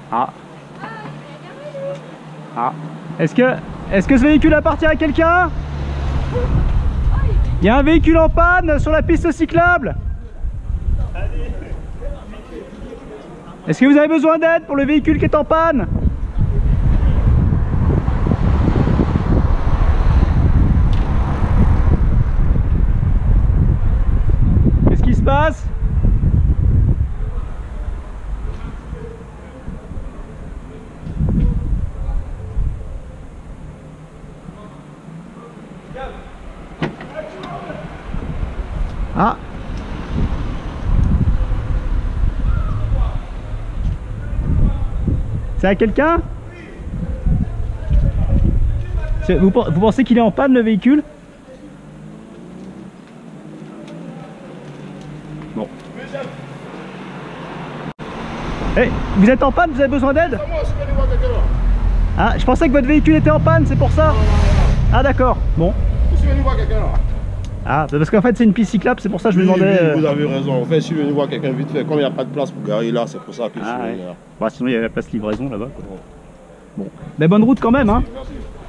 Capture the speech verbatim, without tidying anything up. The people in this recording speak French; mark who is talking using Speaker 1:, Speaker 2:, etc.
Speaker 1: Ah. Ah. Est-ce que, est-ce que ce véhicule appartient à quelqu'un? Il y a un véhicule en panne sur la piste cyclable. Est-ce que vous avez besoin d'aide pour le véhicule qui est en panne? Qu'est-ce qui se passe? Ah. C'est à quelqu'un? Vous, vous pensez qu'il est en panne le véhicule? Bon. Hey, vous êtes en panne? Vous avez besoin d'aide? Ah, je pensais que votre véhicule était en panne, c'est pour ça? Ah d'accord, bon. Ah, parce qu'en fait c'est une piste cyclable, c'est pour ça que je me
Speaker 2: oui,
Speaker 1: demandais...
Speaker 2: Oui,
Speaker 1: euh...
Speaker 2: vous avez raison, en fait je suis venu voir quelqu'un vite fait, comme il n'y a pas de place pour garer là, c'est pour ça que je
Speaker 1: ah,
Speaker 2: suis venu
Speaker 1: ouais.
Speaker 2: là.
Speaker 1: Bah, sinon il y a la place livraison là-bas. Bon, mais bonne route quand même, hein.
Speaker 2: Merci.